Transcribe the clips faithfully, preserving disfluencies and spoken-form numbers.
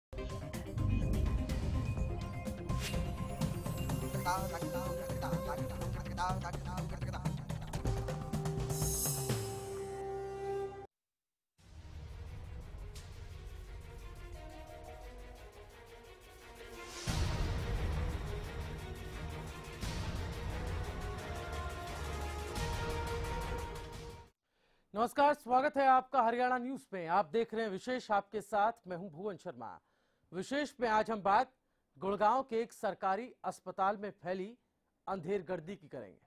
नमस्कार, स्वागत है आपका हरियाणा न्यूज में। आप देख रहे हैं विशेष, आपके साथ मैं हूं भुवन शर्मा। विशेष में आज हम बात गुड़गांव के एक सरकारी अस्पताल में फैली अंधेरगर्दी की करेंगे।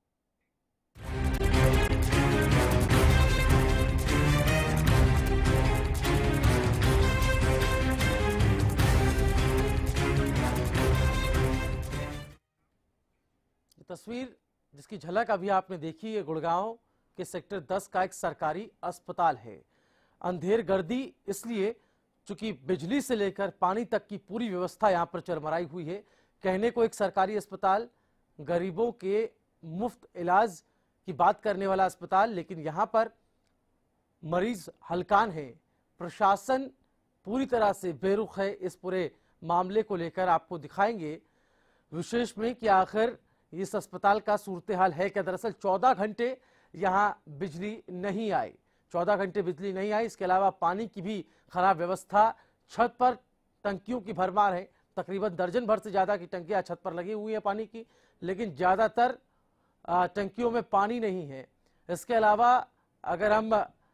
तस्वीर जिसकी झलक अभी आपने देखी है, गुड़गांव के सेक्टर दस का एक सरकारी अस्पताल है। अंधेरगर्दी इसलिए चूंकि बिजली से लेकर पानी तक की पूरी व्यवस्था यहां पर चरमराई हुई है। कहने को एक सरकारी अस्पताल, गरीबों के मुफ्त इलाज की बात करने वाला अस्पताल, लेकिन यहां पर मरीज हलकान है। प्रशासन पूरी तरह से बेरुख है। इस पूरे मामले को लेकर आपको दिखाएंगे विशेष में कि आखिर इस अस्पताल का सूरत हाल है क्या। दरअसल चौदह घंटे यहां बिजली नहीं आई, चौदह घंटे बिजली नहीं आई। इसके अलावा पानी की भी खराब व्यवस्था, छत पर टंकियों की भरमार है। तकरीबन दर्जन भर से ज्यादा की टंकियां छत पर लगी हुई है पानी की, लेकिन ज्यादातर टंकियों में पानी नहीं है। इसके अलावा अगर हम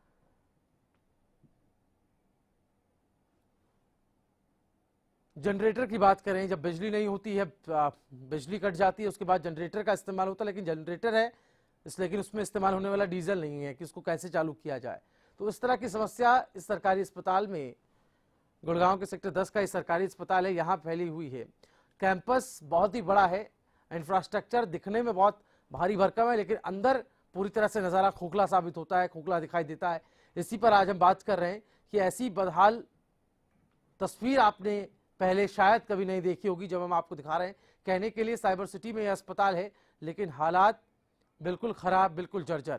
जनरेटर की बात करें, जब बिजली नहीं होती है, बिजली कट जाती है, उसके बाद जनरेटर का इस्तेमाल होता है, लेकिन जनरेटर है इस लेकिन उसमें इस्तेमाल होने वाला डीजल नहीं है कि उसको कैसे चालू किया जाए। तो इस तरह की समस्या इस सरकारी अस्पताल में, गुड़गांव के सेक्टर दस का इस सरकारी अस्पताल है, यहाँ फैली हुई है। कैंपस बहुत ही बड़ा है, इंफ्रास्ट्रक्चर दिखने में बहुत भारी भरकम है, लेकिन अंदर पूरी तरह से नज़ारा खोखला साबित होता है, खोखला दिखाई देता है। इसी पर आज हम बात कर रहे हैं कि ऐसी बदहाल तस्वीर आपने पहले शायद कभी नहीं देखी होगी। जब हम आपको दिखा रहे हैं, कहने के लिए साइबर सिटी में यह अस्पताल है, लेकिन हालात बिल्कुल खराब, बिल्कुल जर्जर।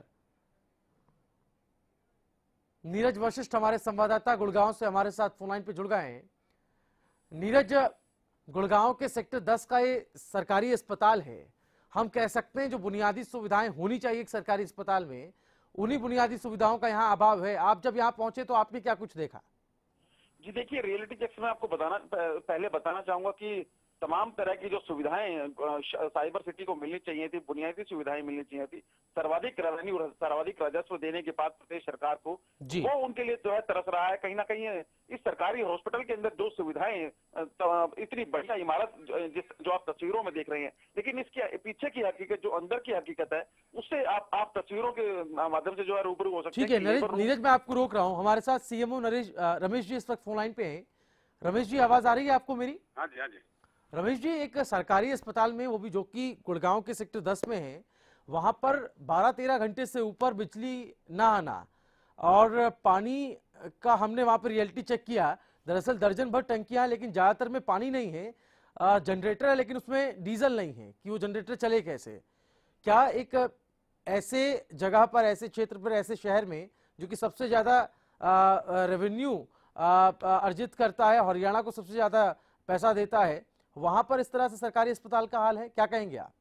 नीरज वशिष्ठ हमारे संवाददाता गुड़गांव से हमारे साथ फोन लाइन पे जुड़ गए हैं। नीरज, गुड़गांव के सेक्टर दस का ये सरकारी अस्पताल है, हम कह सकते हैं जो बुनियादी सुविधाएं होनी चाहिए एक सरकारी अस्पताल में, उन्हीं बुनियादी सुविधाओं का यहाँ अभाव है। आप जब यहाँ पहुंचे तो आपने क्या कुछ देखा? जी देखिए, रियलिटी चेक में आपको बताना पहले बताना चाहूंगा कि तमाम तरह की जो सुविधाएं साइबर सिटी को मिलनी चाहिए थी, बुनियादी सुविधाएं मिलनी चाहिए थी, सर्वाधिक रेवेन्यू, सर्वाधिक राजस्व देने के बाद प्रदेश सरकार को, वो उनके लिए जो है तरस रहा है। कहीं ना कहीं इस सरकारी हॉस्पिटल के अंदर जो सुविधाएं, इतनी बढ़िया इमारत जिस जो आप तस्वीरों में देख रहे हैं, लेकिन इसके पीछे की हकीकत, जो अंदर की हकीकत है, उससे आप आप तस्वीरों के माध्यम से जो है रूबरू हो सकते हैं। ठीक है नीरज, मैं आपको रोक रहा हूँ। हमारे साथ सीएमओ नरेश रमेश जी इस वक्त फोन लाइन पे हैं। रमेश जी, आवाज आ रही है आपको मेरी? हाँ जी, हाँ जी। रमेश जी, एक सरकारी अस्पताल में, वो भी जो कि गुड़गांव के सेक्टर दस में है, वहां पर बारह तेरह घंटे से ऊपर बिजली ना आना, और पानी का हमने वहां पर रियलिटी चेक किया, दरअसल दर्जन भर टंकियां, लेकिन ज्यादातर में पानी नहीं है। जनरेटर है लेकिन उसमें डीजल नहीं है कि वो जनरेटर चले कैसे। क्या एक ऐसे जगह पर, ऐसे क्षेत्र पर, ऐसे शहर में जो कि सबसे ज्यादा रेवेन्यू अर्जित करता है, हरियाणा को सबसे ज्यादा पैसा देता है, वहां पर इस तरह से सरकारी अस्पताल का हाल है? क्या कहेंगे आप?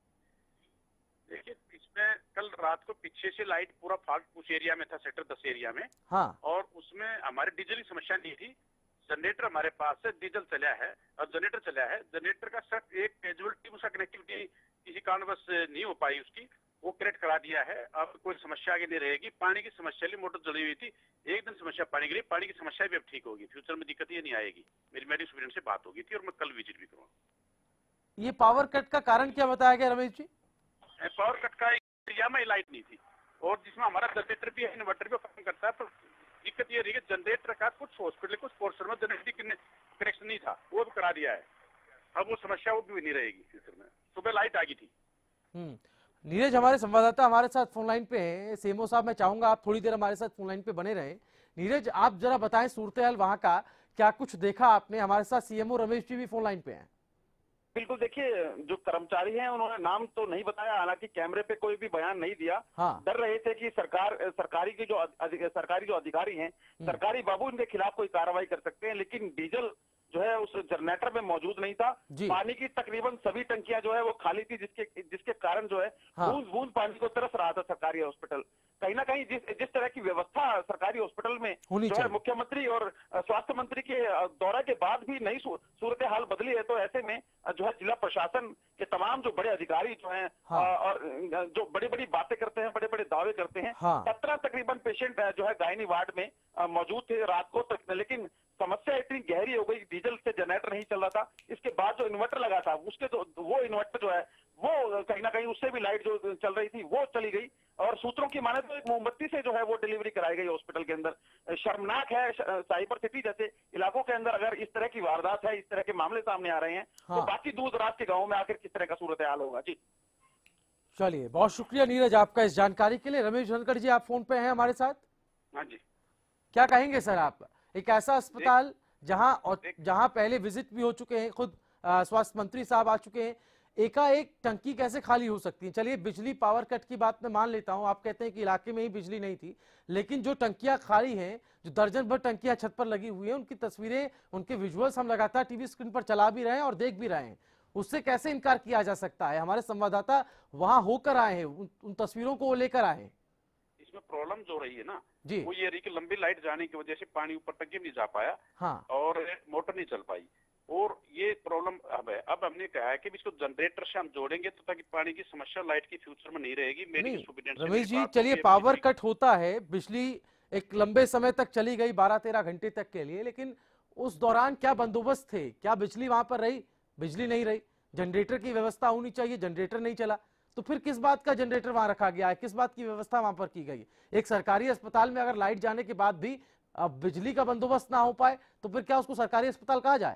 देखिए, इसमें कल रात को पीछे से लाइट पूरा फाल्ट उस एरिया में था, सेक्टर दस एरिया में। हाँ। और उसमें हमारे डीजल की समस्या नहीं थी। जनरेटर हमारे पास है, डीजल चला है और जनरेटर चला है। जनरेटर का सिर्फ एक कैजुअलिटी, उसका कनेक्टिविटी किसी कारणवश नहीं हो पाई, उसकी वो करेक्ट करा दिया है। अब कोई समस्या आगे नहीं रहेगी। पानी की समस्या ली, मोटर जली हुई थी, एक दिन समस्या पानी की रही, पानी की समस्या भी अब ठीक होगी। फ्यूचर में दिक्कत ये नहीं आएगी। मेरी मेडिकल स्टूडेंट से बात होगी थी और मैं कल विजिट भी करूँगा। ये पावर कट का कारण क्या बताया गया रमेश जी? पावर कट का एरिया में लाइट नहीं थी, और जिसमें हमारा जनरेटर भी है, इन्वर्टर भी काम करता है, पर दिक्कत ये रही है जनरेटर का कुछ हॉस्पिटल, कुछ पोर्शन में जनरेटर कनेक्शन नहीं था, वो भी करा दिया है। अब वो समस्या वो भी नहीं रहेगी फ्यूचर में। सुबह लाइट आ गई थी। हम्म नीरज, हमारे संवाददाता हमारे साथ फोन लाइन पे हैं। सीएमओ साहब, मैं चाहूंगा आप थोड़ी देर हमारे साथ फोन लाइन पे बने रहें। नीरज, आप जरा बताएं सूरत हाल वहां का, क्या कुछ देखा आपने? हमारे साथ सीएमओ रमेश जी भी फोन लाइन पे हैं। बिल्कुल, देखिए जो कर्मचारी हैं उन्होंने नाम तो नहीं बताया, हालांकि कैमरे पे कोई भी बयान नहीं दिया। हाँ। डर रहे थे कि सरकार सरकारी के जो अधि, सरकारी जो अधिकारी हैं, सरकारी बाबू इनके खिलाफ कोई कार्रवाई कर सकते हैं, लेकिन डीजल जो है उस जनरेटर में मौजूद नहीं था। पानी की तकरीबन सभी टंकियां जो है वो खाली थी, जिसके जिसके कारण जो है बूंद बूंद पानी को तरस रहा था सरकारी हॉस्पिटल। कहीं ना कहीं जिस जिस तरह की व्यवस्था सरकारी हॉस्पिटल में जो है मुख्यमंत्री और स्वास्थ्य मंत्री के दौरे के बाद भी नई सूरत हाल बदली है, तो ऐसे में जो है जिला प्रशासन के तमाम जो बड़े अधिकारी जो हैं हाँ। और जो बड़ी बड़ी बातें करते हैं, बड़े बड़े दावे करते हैं, सत्रह हाँ। तकरीबन पेशेंट जो है गायनी वार्ड में मौजूद थे रात को तक, लेकिन समस्या इतनी गहरी हो गई, डीजल से जनरेटर नहीं चल रहा था। इसके बाद जो इन्वर्टर लगा था उसके तो वो इन्वर्टर जो है वो कहीं ना कहीं उससे भी लाइट जो चल रही थी वो चली गई, और सूत्रों की माने तो एक मोमबत्ती से जो है वो डिलीवरी कराई गई हॉस्पिटल के अंदर। शर्मनाक है, साइबर सिटी जैसे इलाकों के अंदर अगर इस तरह की वारदात है, इस तरह के मामले सामने आ रहे हैं हाँ। तो बाकी दूर दराज के गाँव में आखिर किस तरह का सूरत हाल होगा। जी चलिए, बहुत शुक्रिया नीरज आपका इस जानकारी के लिए। रमेश धनखड़ जी आप फोन पे हैं हमारे साथ। हाँ जी, क्या कहेंगे सर आप, एक ऐसा अस्पताल जहां और जहां पहले विजिट भी हो चुके हैं, खुद स्वास्थ्य मंत्री साहब आ चुके हैं, एकाएक टंकी कैसे खाली हो सकती है? चलिए बिजली पावर कट की बात मैं मान लेता हूं, आप कहते हैं कि इलाके में ही बिजली नहीं थी, लेकिन जो टंकियां खाली हैं, जो दर्जन भर टंकियां छत पर लगी हुई हैं, उनकी तस्वीरें, उनके विजुअल्स हम लगातार टीवी स्क्रीन पर चला भी रहे हैं और देख भी रहे हैं, उससे कैसे इनकार किया जा सकता है? हमारे संवाददाता वहां होकर आए हैं, उन, उन तस्वीरों को लेकर आए हैं। इसमें प्रॉब्लम जो रही है ना जी, वो ये रही कि लंबी लाइट जाने की वजह से पानी ऊपर टंकी में नहीं जा पाया हाँ। और मोटर नहीं चल पाई, और ये प्रॉब्लम अब है। अब हमने कहा है कि इसको जनरेटर से हम जोड़ेंगे तो ताकि पानी की समस्या लाइट की फ्यूचर में नहीं रहेगी। मेरी रमेश जी चलिए, पावर कट होता है, बिजली एक लंबे समय तक चली गई, बारह तेरह घंटे तक के लिए, लेकिन उस दौरान क्या बंदोबस्त थे? क्या बिजली वहां पर रही? बिजली नहीं रही, जनरेटर की व्यवस्था होनी चाहिए, जनरेटर नहीं चला, तो फिर किस बात का जनरेटर वहां रखा गया है? किस बात की व्यवस्था वहां पर की गई? एक सरकारी अस्पताल में अगर लाइट जाने के बाद भी अब बिजली का बंदोबस्त ना हो पाए तो फिर क्या उसको सरकारी अस्पताल कहा जाए?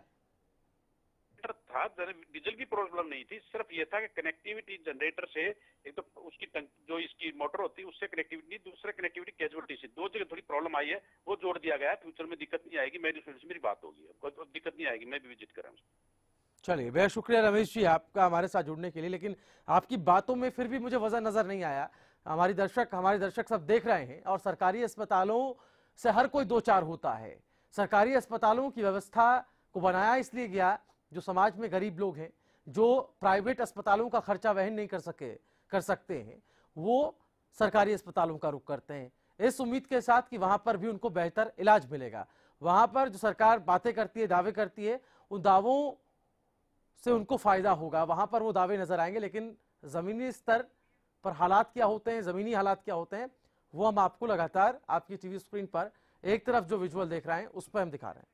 था, डीजल की प्रॉब्लम नहीं थी, सिर्फ ये था कि कनेक्टिविटी जनरेटर से, एक तो उसकी जो इसकी मोटर होती है उससे कनेक्टिविटी, दूसरे कनेक्टिविटी कैजुअलिटी से, दो जगह थोड़ी प्रॉब्लम आई है, वो जोड़ दिया गया है। फ्यूचर में दिक्कत नहीं आएगी, मेरी मेरी बात होगी, कोई दिक्कत नहीं आएगी, मैं भी विजिट करूँ। चलिए, बेहद शुक्रिया रमेश जी आपका हमारे साथ जुड़ने के लिए, लेकिन आपकी बातों में फिर भी मुझे वजह नजर नहीं आया। हमारी दर्शक हमारे दर्शक सब देख रहे हैं और सरकारी अस्पतालों से हर कोई दो चार होता है। सरकारी अस्पतालों की व्यवस्था को बनाया इसलिए गया जो समाज में गरीब लोग हैं, जो प्राइवेट अस्पतालों का खर्चा वहन नहीं कर सके कर सकते हैं, वो सरकारी अस्पतालों का रुख करते हैं, इस उम्मीद के साथ कि वहां पर भी उनको बेहतर इलाज मिलेगा। वहां पर जो सरकार बातें करती है, दावे करती है, उन दावों से उनको फायदा होगा, वहां पर वो दावे नजर आएंगे, लेकिन जमीनी स्तर पर हालात क्या होते हैं, जमीनी हालात क्या होते हैं, वो हम आपको लगातार आपकी टीवी स्क्रीन पर एक तरफ जो विजुअल देख रहे हैं उस पर हम दिखा रहे हैं।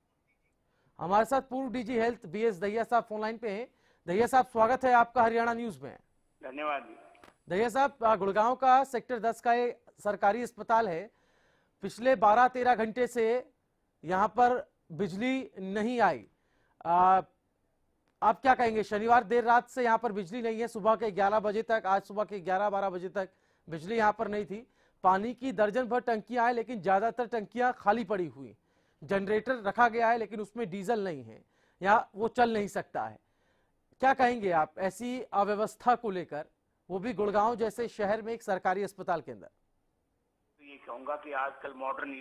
हमारे साथ पूर्व DG health B S Dahiya साहब फोन लाइन पे हैं। दहिया साहब, स्वागत है आपका हरियाणा न्यूज में। धन्यवाद। दहिया साहब, गुड़गांव का सेक्टर दस का ये सरकारी अस्पताल है, पिछले बारह तेरह घंटे से यहाँ पर बिजली नहीं आई, आ, आप क्या कहेंगे? शनिवार देर रात से यहाँ पर बिजली नहीं है, सुबह के ग्यारह बजे तक, आज सुबह के ग्यारह बारह बजे तक बिजली यहाँ पर नहीं थी। पानी की दर्जन भर टंकियां हैं, लेकिन ज्यादातर टंकियां खाली पड़ी हुई। जनरेटर रखा गया है लेकिन उसमें डीजल नहीं है या वो चल नहीं सकता है। क्या कहेंगे आप ऐसी अव्यवस्था को लेकर, वो भी गुड़गांव जैसे शहर में एक सरकारी अस्पताल के अंदर? ये कहूंगा कि आजकल मॉडर्न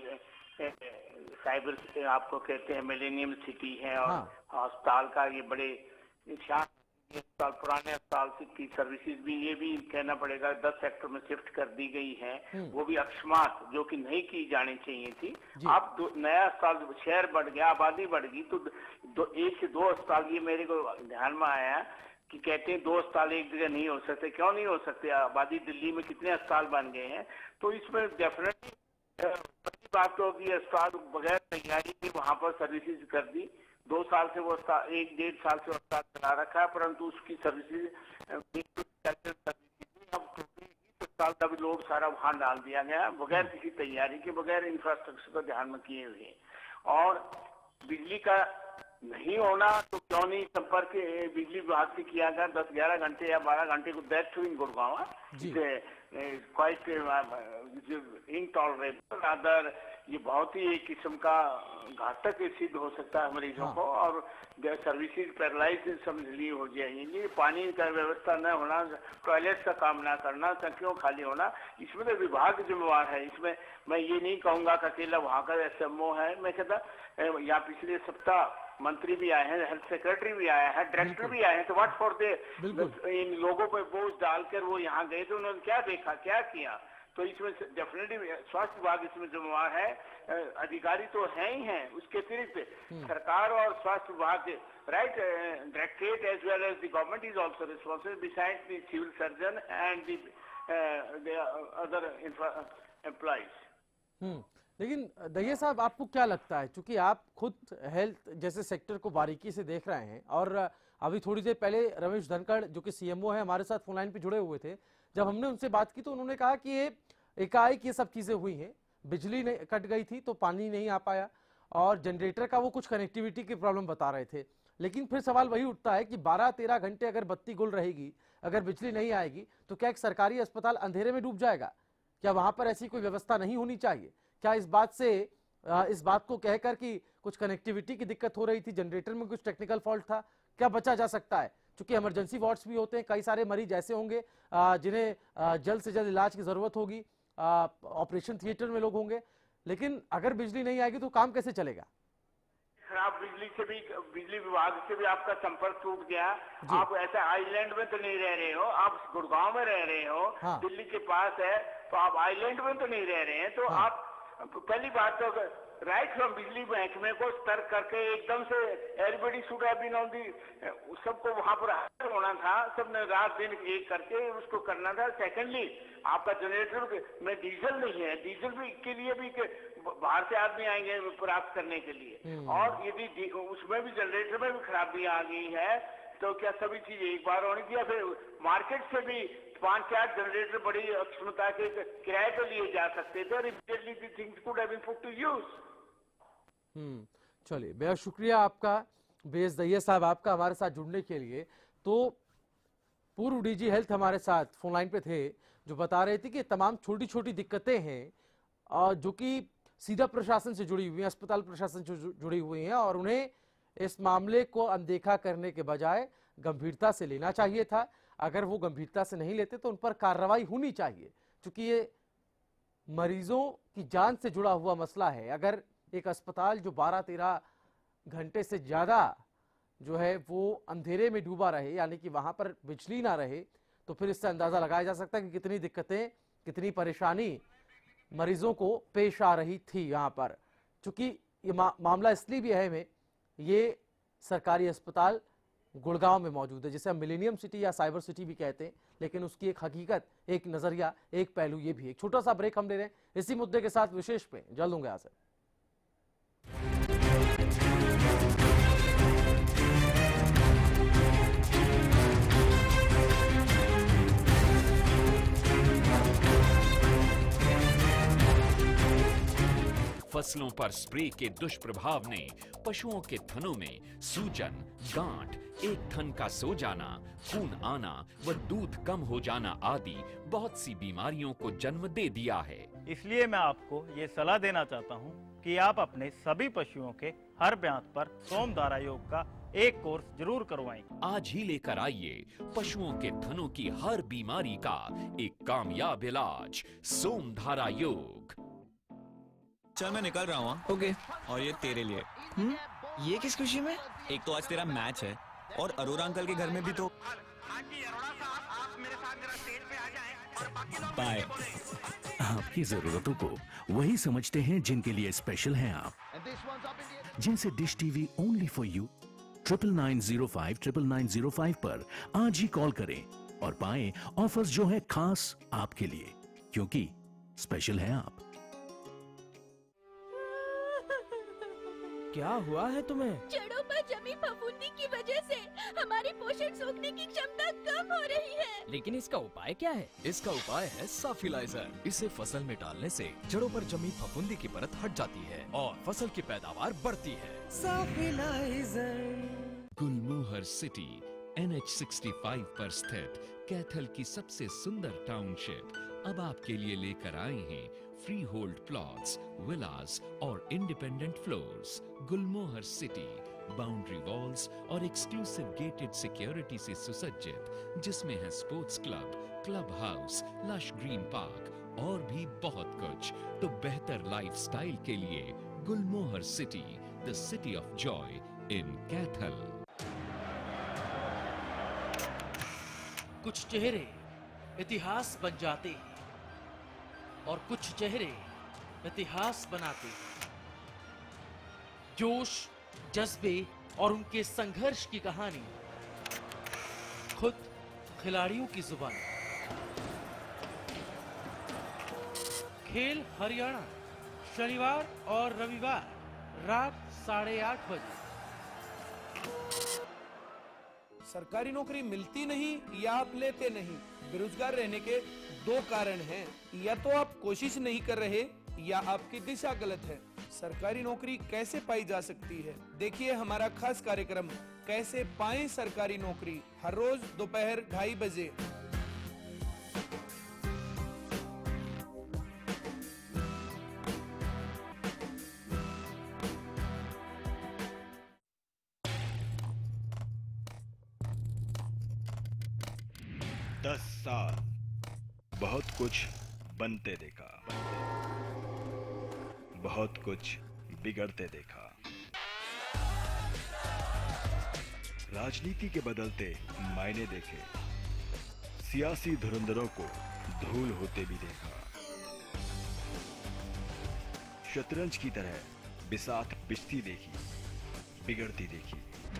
साइबर आपको कहते हैं मिलेनियम सिटी है, और हाँ। अस्पताल का ये बड़े अस्पताल, पुराने अस्पताल की सर्विसेज भी ये भी कहना पड़ेगा दस सेक्टर में शिफ्ट कर दी गई है, वो भी अकस्मात, जो कि नहीं की जानी चाहिए थी। अब नया अस्पताल, शहर बढ़ गया, आबादी बढ़ गई, तो दो, एक से दो अस्पताल, ये मेरे को ध्यान में आया कि कहते हैं दो अस्पताल एक जगह नहीं हो सकते। क्यों नहीं हो सकते? आबादी दिल्ली में कितने अस्पताल बन गए हैं, तो इसमें डेफिनेटली पहली बात तो कि अस्पताल बगैर तैयारी के वहां पर सर्विसेज कर दी। दो साल से वो एक डेढ़ साल से अस्पताल चला रखा है, परंतु उसकी सर्विसेज अब अस्पताल का भी लोड सारा वहां डाल दिया गया बगैर किसी तैयारी के, बगैर इंफ्रास्ट्रक्चर को ध्यान में किए हुए। और बिजली का नहीं होना तो क्यों नहीं संपर्क बिजली विभाग से किया गया, दस ग्यारह घंटे या बारह घंटे को डेथ हुई गुड़गांव, क्वाइट इनटॉलरेबल। अदर ये बहुत ही एक किस्म का घातक सिद्ध हो सकता है मरीजों हाँ। को, और सर्विसेज पैरालाइज समझ ली हो जाएंगी। पानी का व्यवस्था न होना, टॉयलेट का काम ना करना, टंकियों खाली होना, इसमें तो विभाग जिम्मेवार है। इसमें मैं ये नहीं कहूँगा कि अकेला वहाँ का एसएमओ है। मैं कहता यहाँ पिछले सप्ताह मंत्री भी आए हैं, हेल्थ सेक्रेटरी भी आया है, डायरेक्टर भी आए हैं, तो व्हाट फॉर दे इन लोगों पर बोझ डालकर वो यहाँ गए तो उन्होंने क्या देखा, क्या किया? तो इसमें डेफिनेटली स्वास्थ्य विभाग इसमें जिम्मेवार है। अधिकारी तो हैं ही हैं, उसके अतिरिक्त सरकार और स्वास्थ्य विभाग, right, directorate as well as the government is also responsible besides the civil surgeon and the other employees. लेकिन दहिया साहब, आपको क्या लगता है, चूंकि आप खुद हेल्थ जैसे सेक्टर को बारीकी से देख रहे हैं, और अभी थोड़ी देर पहले रमेश धनखड़ जो कि सीएमओ है हमारे साथ फोन लाइन पे जुड़े हुए थे, जब हमने उनसे बात की तो उन्होंने कहा कि ये एकाएक ये सब चीजें हुई हैं, बिजली नहीं कट गई थी तो पानी नहीं आ पाया, और जनरेटर का वो कुछ कनेक्टिविटी की प्रॉब्लम बता रहे थे। लेकिन फिर सवाल वही उठता है कि बारह तेरह घंटे अगर बत्ती गुल रहेगी, अगर बिजली नहीं आएगी, तो क्या एक सरकारी अस्पताल अंधेरे में डूब जाएगा? क्या वहां पर ऐसी कोई व्यवस्था नहीं होनी चाहिए? क्या इस बात से इस बात को कहकर कि कुछ कनेक्टिविटी की दिक्कत हो रही थी, जनरेटर में कुछ टेक्निकल फॉल्ट था, क्या बचा जा सकता है? क्योंकि इमरजेंसी वार्ड्स भी होते हैं, कई सारे मरीज ऐसे होंगे जिन्हें जल्द से जल्द इलाज की जरूरत होगी, ऑपरेशन थिएटर में लोग होंगे, लेकिन अगर बिजली नहीं आएगी तो काम कैसे चलेगा? आप बिजली से भी, बिजली विभाग से भी आपका संपर्क टूट गया। आप ऐसे आइलैंड में तो नहीं रह रहे हो, आप गुड़गांव में रह रहे हो, हाँ। दिल्ली के पास है, तो आप आइलैंड में तो नहीं रह रहे हैं। तो हाँ। आप पहली बात तो राइट फ्रॉम बिजली महकमे को सतर्क करके एकदम से everybody should have been on the, सबको वहां पर हाजिर होना था, सबने रात दिन एक करके उसको करना था। सेकेंडली, आपका जनरेटर में डीजल नहीं है, डीजल भी के लिए भी बाहर से आदमी आएंगे प्राप्त करने के लिए, और यदि उसमें भी जनरेटर में भी खराबी आ गई है तो क्या सभी चीज एक बार होनी थी, या फिर मार्केट से भी पांच चार जनरेटर बड़ी क्षमता के किराए पर लिए जा सकते थे, और immediately the things could have been put to use. Hmm चलिए, बेहद शुक्रिया आपका बेस दहिया साहब, आपका हमारे साथ जुड़ने के लिए। तो पूर्व डीजी हेल्थ हमारे साथ फोन लाइन पे थे, जो बता रहे थे कि तमाम छोटी छोटी दिक्कतें हैं और जो कि सीधा प्रशासन से जुड़ी हुई हैं, अस्पताल प्रशासन से जुड़ी हुई हैं, और उन्हें इस मामले को अनदेखा करने के बजाय गंभीरता से लेना चाहिए था। अगर वो गंभीरता से नहीं लेते तो उन पर कार्रवाई होनी चाहिए, क्योंकि ये मरीजों की जान से जुड़ा हुआ मसला है। अगर एक अस्पताल जो बारह तेरह घंटे से ज्यादा जो है वो अंधेरे में डूबा रहे, यानी कि वहां पर बिजली ना रहे, तो फिर इससे अंदाजा लगाया जा सकता है कि कितनी दिक्कतें, कितनी परेशानी मरीजों को पेश आ रही थी यहाँ पर। चूंकि ये मा, मामला इसलिए भी अहम है, ये सरकारी अस्पताल गुड़गांव में मौजूद है, जिसे हम मिलेनियम सिटी या साइबर सिटी भी कहते हैं, लेकिन उसकी एक हकीकत, एक नजरिया, एक पहलू ये भी है। छोटा सा ब्रेक हम ले रहे हैं, इसी मुद्दे के साथ विशेष पे जल्द होंगे यहाँ से। फसलों पर स्प्रे के दुष्प्रभाव ने पशुओं के थनों में सूजन, गांठ, एक थन का सो जाना, खून आना व दूध कम हो जाना आदि बहुत सी बीमारियों को जन्म दे दिया है। इसलिए मैं आपको ये सलाह देना चाहता हूँ कि आप अपने सभी पशुओं के हर ब्यात पर सोमधारा योग का एक कोर्स जरूर करवाएं। आज ही लेकर आइए पशुओं के थनों की हर बीमारी का एक कामयाब इलाज, सोमधारा योग। चल मैं निकल रहा हूँ। ओके। और ये तेरे लिए। हम्म? ये किस खुशी में? एक तो आज तेरा मैच है, और अरोरा अंकल के घर में भी तो। बाय। आपकी जरूरतों को वही समझते हैं जिनके लिए स्पेशल हैं आप, जिनसे dish TV only for you triple nine zero five triple nine zero five पर आज ही कॉल करें और पाएं ऑफर्स जो है खास आपके लिए, क्योंकि स्पेशल हैं आप। क्या हुआ है तुम्हें? जड़ों पर जमी फफूंदी की वजह से हमारी पोषण सोखने की क्षमता कम हो रही है। लेकिन इसका उपाय क्या है? इसका उपाय है साफिलाइजर। इसे फसल में डालने से जड़ों पर जमी फफूंदी की परत हट जाती है और फसल की पैदावार बढ़ती है। साफिलाइजर। Gulmohar city N H sixty five पर स्थित कैथल की सबसे सुंदर टाउनशिप अब आपके लिए लेकर आए हैं फ्री होल्ड प्लॉट्स, विलास और independent floors. Gulmohar city boundary walls और एक्सक्लूसिव गेटेड सिक्योरिटी से सुसज्जित, जिसमें है sports club, club house, lush green park और भी बहुत कुछ। तो बेहतर लाइफस्टाइल के लिए Gulmohar city, the city of joy in Kaithal. कुछ चेहरे इतिहास बन जाते हैं और कुछ चेहरे इतिहास बनाते हैं। जोश, जज्बे और उनके संघर्ष की कहानी खुद खिलाड़ियों की जुबान। खेल हरियाणा, शनिवार और रविवार रात साढ़े आठ बजे। सरकारी नौकरी मिलती नहीं या आप लेते नहीं, बेरोजगार रहने के दो कारण हैं। या तो आप कोशिश नहीं कर रहे या आपकी दिशा गलत है। सरकारी नौकरी कैसे पाई जा सकती है, देखिए हमारा खास कार्यक्रम कैसे पाएं सरकारी नौकरी, हर रोज दोपहर ढाई बजे। दस साल बहुत कुछ बनते देखा, बहुत कुछ बिगड़ते देखा। राजनीति के बदलते मायने देखे, सियासी धुरंधरों को धूल होते भी देखा। शतरंज की तरह बिसात बिछती देखी, बिगड़ती देखी।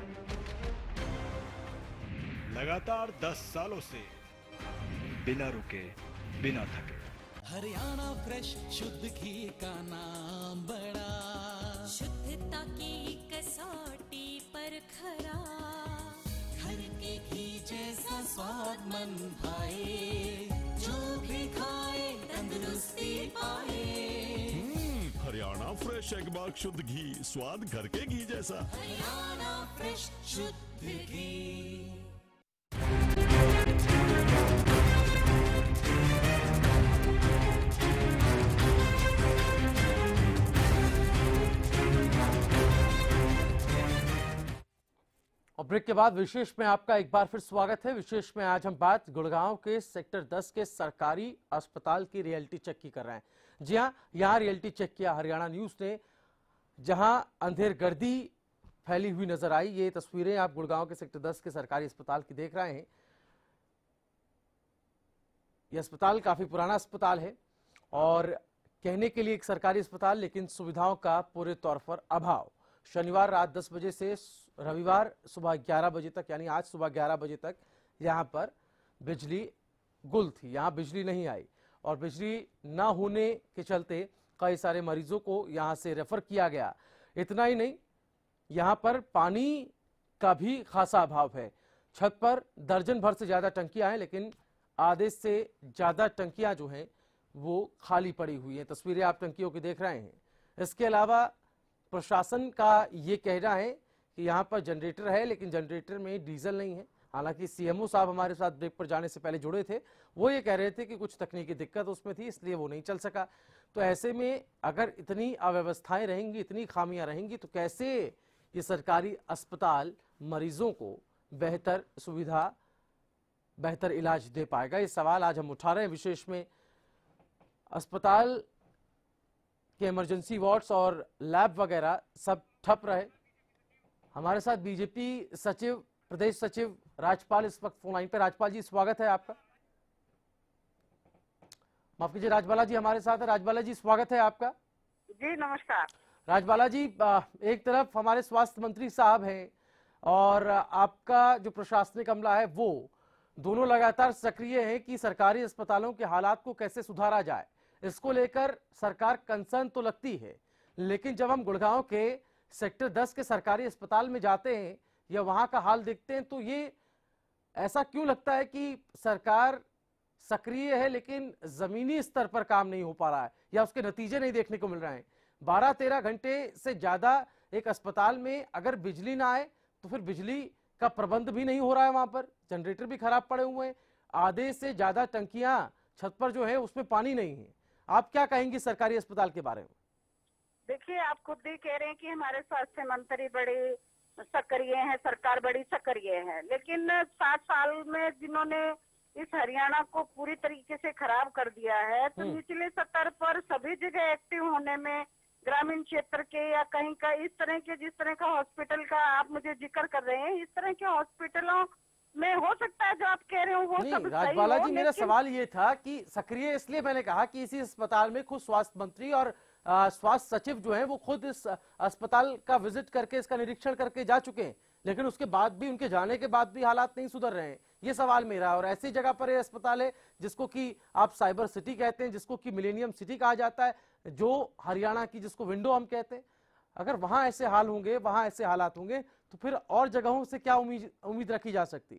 लगातार दस सालों से बिना रुके, बिना थके। हरियाणा फ्रेश शुद्ध घी का नाम बड़ा, शुद्धता की कसौटी पर खरा, घर के घी जैसा स्वाद मन भाए, जो भी खाए तंदुरुस्ती पाए। हरियाणा फ्रेश एगबाग शुद्ध घी, स्वाद घर के घी जैसा। हरियाणा फ्रेश शुद्ध घी। और ब्रेक के बाद विशेष में आपका एक बार फिर स्वागत है। विशेष में आज हम बात गुड़गांव के सेक्टर दस के सरकारी अस्पताल की रियलिटी चेक की कर रहे हैं। जी हां, यहां रियलिटी चेक किया हरियाणा न्यूज ने, जहां अंधेरगर्दी फैली हुई नजर आई। ये तस्वीरें आप गुड़गांव के सेक्टर दस के सरकारी अस्पताल की देख रहे हैं। यह अस्पताल काफी पुराना अस्पताल है और कहने के लिए एक सरकारी अस्पताल, लेकिन सुविधाओं का पूरे तौर पर अभाव। शनिवार रात दस बजे से रविवार सुबह ग्यारह बजे तक, यानी आज सुबह ग्यारह बजे तक यहाँ पर बिजली गुल थी। यहाँ बिजली नहीं आई और बिजली न होने के चलते कई सारे मरीजों को यहाँ से रेफर किया गया। इतना ही नहीं, यहाँ पर पानी का भी खासा अभाव है। छत पर दर्जन भर से ज्यादा टंकियां हैं, लेकिन आधे से ज्यादा टंकियां जो हैं वो खाली पड़ी हुई हैं। तस्वीरें आप टंकियों की देख रहे हैं। इसके अलावा प्रशासन का ये कहना है कि यहाँ पर जनरेटर है, लेकिन जनरेटर में डीजल नहीं है। हालांकि सीएमओ साहब हमारे साथ ब्रेक पर जाने से पहले जुड़े थे, वो ये कह रहे थे कि कुछ तकनीकी दिक्कत उसमें थी, इसलिए वो नहीं चल सका। तो ऐसे में अगर इतनी अव्यवस्थाएं रहेंगी, इतनी खामियां रहेंगी, तो कैसे ये सरकारी अस्पताल मरीजों को बेहतर सुविधा, बेहतर इलाज दे पाएगा? ये सवाल आज हम उठा रहे हैं। विशेष में अस्पताल के इमरजेंसी वार्ड्स और लैब वगैरह सब ठप रहे। हमारे साथ बीजेपी सचिव, प्रदेश सचिव राजपाल इस वक्त फोन लाइन पर। राजपाल जी, स्वागत है आपका। माफ कीजिए, राजबाला जी हमारे साथ है। राजबाला जी, स्वागत है आपका। जी नमस्कार। राजबाला जी, एक तरफ हमारे स्वास्थ्य मंत्री साहब हैं और आपका जो प्रशासनिक अमला है, वो दोनों लगातार सक्रिय हैं कि सरकारी अस्पतालों के हालात को कैसे सुधारा जाए। इसको लेकर सरकार कंसर्न तो लगती है, लेकिन जब हम गुड़गांव के सेक्टर दस के सरकारी अस्पताल में जाते हैं या वहां का हाल देखते हैं, तो ये ऐसा क्यों लगता है कि सरकार सक्रिय है लेकिन जमीनी स्तर पर काम नहीं हो पा रहा है या उसके नतीजे नहीं देखने को मिल रहे हैं? बारह तेरह घंटे से ज्यादा एक अस्पताल में अगर बिजली ना आए तो फिर बिजली का प्रबंध भी नहीं हो रहा है, वहां पर जनरेटर भी खराब पड़े हुए हैं, आधे से ज्यादा टंकियां छत पर जो है उसमें पानी नहीं है। आप क्या कहेंगी सरकारी अस्पताल के बारे में? देखिए, आप खुद भी कह रहे हैं कि हमारे स्वास्थ्य मंत्री बड़े सक्रिय हैं, सरकार बड़ी सक्रिय है, लेकिन सात साल में जिन्होंने इस हरियाणा को पूरी तरीके से खराब कर दिया है, तो निचले स्तर पर सभी जगह एक्टिव होने में, ग्रामीण क्षेत्र के या कहीं का इस तरह के जिस तरह का हॉस्पिटल का आप मुझे जिक्र कर रहे हैं, इस तरह के हॉस्पिटलों में हो सकता है जो आप कह रहे हो वो सब सही हो। राजबाला जी, मेरा सवाल ये था कि सक्रिय इसलिए मैंने कहा कि इसी अस्पताल में खुद स्वास्थ्य मंत्री और स्वास्थ्य सचिव जो है वो खुद इस अस्पताल का विजिट करके इसका निरीक्षण करके जा चुके हैं, लेकिन उसके बाद भी, उनके जाने के बाद भी हालात नहीं सुधर रहे हैं। ये सवाल मेरा। और ऐसी जगह पर ये अस्पताल है जिसको कि आप साइबर सिटी कहते हैं, जिसको कि मिलेनियम सिटी कहा जाता है, जो हरियाणा की जिसको विंडो हम कहते हैं, अगर वहां ऐसे हाल होंगे, वहां ऐसे हालात होंगे, तो फिर और जगहों से क्या उम्मीद उम्मीद रखी जा सकती?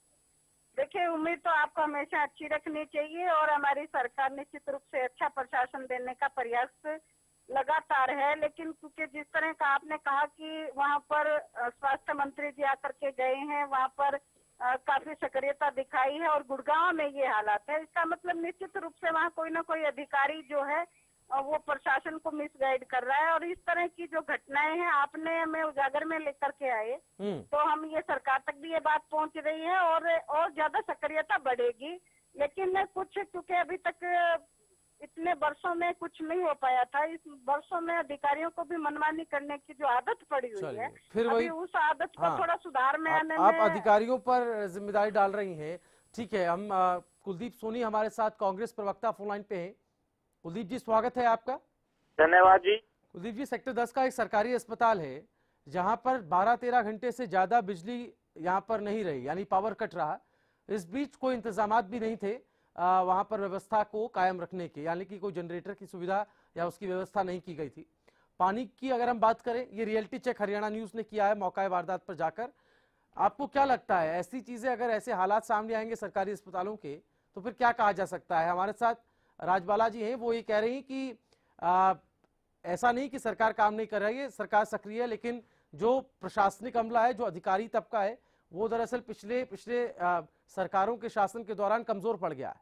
देखिए, उम्मीद तो आपको हमेशा अच्छी रखनी चाहिए और हमारी सरकार निश्चित रूप से अच्छा प्रशासन देने का प्रयास लगातार है, लेकिन क्योंकि जिस तरह का आपने कहा कि वहां पर स्वास्थ्य मंत्री जी आकर के गए हैं, वहां पर आ, काफी सक्रियता दिखाई है और गुड़गांव में ये हालात है, इसका मतलब निश्चित रूप से वहाँ कोई ना कोई अधिकारी जो है वो प्रशासन को मिसगाइड कर रहा है। और इस तरह की जो घटनाएं हैं आपने हमें उजागर में लेकर के आए, तो हम ये सरकार तक भी ये बात पहुंच रही है और और ज्यादा सक्रियता बढ़ेगी। लेकिन कुछ क्योंकि अभी तक इतने वर्षों में कुछ नहीं हो पाया था, इस वर्षों में अधिकारियों को भी मनमानी करने की जो आदत पड़ी हुई है, फिर अभी वही उस आदत को हाँ, थोड़ा सुधार में आने आप में अधिकारियों पर जिम्मेदारी डाल रही हैं। ठीक है, हम आ, कुलदीप सोनी हमारे साथ कांग्रेस प्रवक्ता फोन लाइन पे हैं। कुलदीप जी, स्वागत है आपका। धन्यवाद जी। कुलदीप जी, सेक्टर दस का एक सरकारी अस्पताल है जहां पर बारह तेरह घंटे से ज्यादा बिजली यहां पर नहीं रही, यानी पावर कट रहा। इस बीच कोई इंतजाम भी नहीं थे आ, वहां पर व्यवस्था को कायम रखने के, यानी कि कोई जनरेटर की सुविधा या उसकी व्यवस्था नहीं की गई थी। पानी की अगर हम बात करें, ये रियलिटी चेक हरियाणा न्यूज ने किया है मौका वारदात पर जाकर। आपको क्या लगता है, ऐसी चीजें अगर ऐसे हालात सामने आएंगे सरकारी अस्पतालों के, तो फिर क्या कहा जा सकता है? हमारे साथ राजबाला जी हैं, वो ये कह रही हैं कि आ, ऐसा नहीं कि सरकार काम नहीं कर रही है, सरकार सक्रिय है, लेकिन जो प्रशासनिक अमला है, जो अधिकारी तबका है, वो दरअसल पिछले पिछले आ, सरकारों के शासन के दौरान कमजोर पड़ गया है।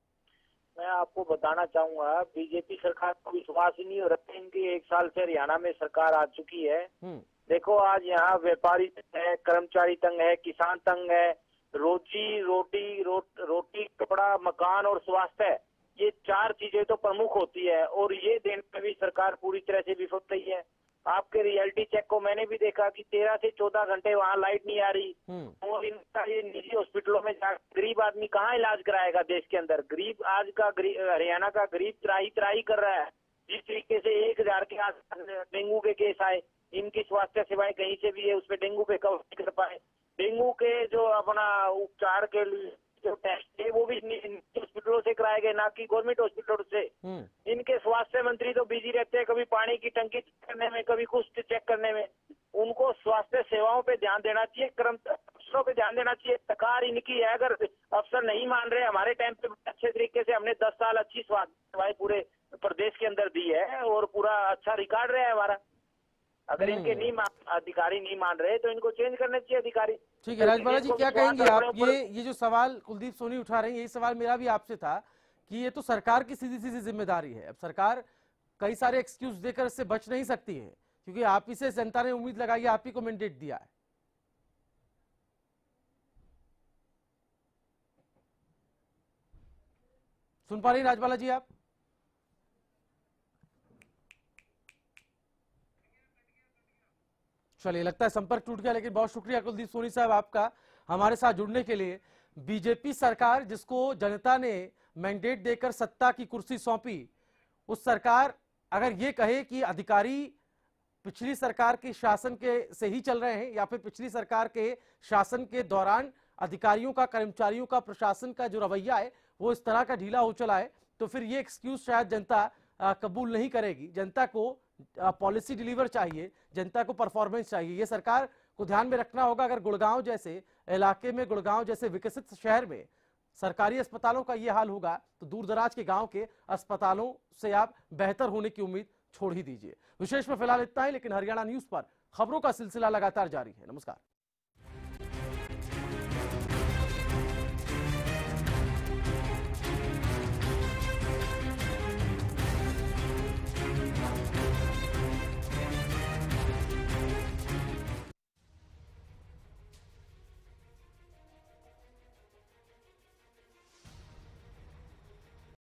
मैं आपको बताना चाहूंगा, बीजेपी सरकार को विश्वास ही नहीं हो रहा है। इनकी एक साल से हरियाणा में सरकार आ चुकी है। देखो, आज यहाँ व्यापारी तंग है, कर्मचारी तंग है, किसान तंग है, रोजी रोटी रो, रोटी कपड़ा मकान और स्वास्थ्य, ये चार चीजें तो प्रमुख होती है और ये देने में भी सरकार पूरी तरह से विफल रही है। आपके रियलिटी चेक को मैंने भी देखा कि तेरह से चौदह घंटे वहाँ लाइट नहीं आ रही और इनका ये निजी हॉस्पिटलों में जाकर गरीब आदमी कहाँ इलाज कराएगा? देश के अंदर गरीब आज का हरियाणा का गरीब त्राही त्राही कर रहा है। जिस तरीके से एक हजार के आसपास डेंगू के केस आए, इनकी स्वास्थ्य सेवाएं कहीं से भी है, उस पर डेंगू पे कवर नहीं कर पाए। डेंगू के जो अपना उपचार के लिए जो टेस्ट है वो भी हॉस्पिटलों से कराए गए, ना कि गवर्नमेंट हॉस्पिटलों से। इनके स्वास्थ्य मंत्री तो बिजी रहते हैं, कभी पानी की टंकी चेक करने में, कभी कुछ चेक करने में। उनको स्वास्थ्य सेवाओं पे ध्यान देना चाहिए, कर्म अफसरों पे ध्यान देना चाहिए। सरकार इनकी है, अगर अफसर नहीं मान रहे, हमारे टाइम पे अच्छे तरीके से हमने दस साल अच्छी स्वास्थ्य सेवाएं पूरे प्रदेश के अंदर दी है और पूरा अच्छा रिकॉर्ड रहा है हमारा। अगर इनके नहीं अधिकारी नहीं मान रहे तो इनको चेंज करने चाहिए अधिकारी। ठीक है, राजबाला जी, क्या कहेंगे आप? ये ये जो सवाल कुलदीप सोनी उठा रहे हैं, यही सवाल मेरा भी आपसे था कि ये तो सरकार की सीधी सीधी जिम्मेदारी है। अब सरकार कई सारे एक्सक्यूज देकर इससे बच नहीं सकती है, क्योंकि आप ही से जनता ने उम्मीद लगाई, आप ही को मैंडेट दिया है। सुन पा रही राजबाला जी आप? चलिए, लगता है संपर्क टूट गया, लेकिन बहुत शुक्रिया कुलदीप सोनी साहब आपका हमारे साथ जुड़ने के लिए। बीजेपी सरकार, जिसको जनता ने मैंडेट देकर सत्ता की कुर्सी सौंपी, उस सरकार अगर ये कहे कि अधिकारी पिछली सरकार के शासन के से ही चल रहे हैं या फिर पिछली सरकार के शासन के दौरान अधिकारियों का, कर्मचारियों का, प्रशासन का जो रवैया है वो इस तरह का ढीला हो चला है, तो फिर ये एक्सक्यूज शायद जनता कबूल नहीं करेगी। जनता को पॉलिसी डिलीवर चाहिए, जनता को परफॉर्मेंस चाहिए। ये सरकार को ध्यान में रखना होगा। अगर गुड़गांव जैसे इलाके में, गुड़गांव जैसे विकसित शहर में सरकारी अस्पतालों का ये हाल होगा, तो दूर दराज के गांव के अस्पतालों से आप बेहतर होने की उम्मीद छोड़ ही दीजिए। विशेष में फिलहाल इतना ही, लेकिन हरियाणा न्यूज पर खबरों का सिलसिला लगातार जारी है। नमस्कार।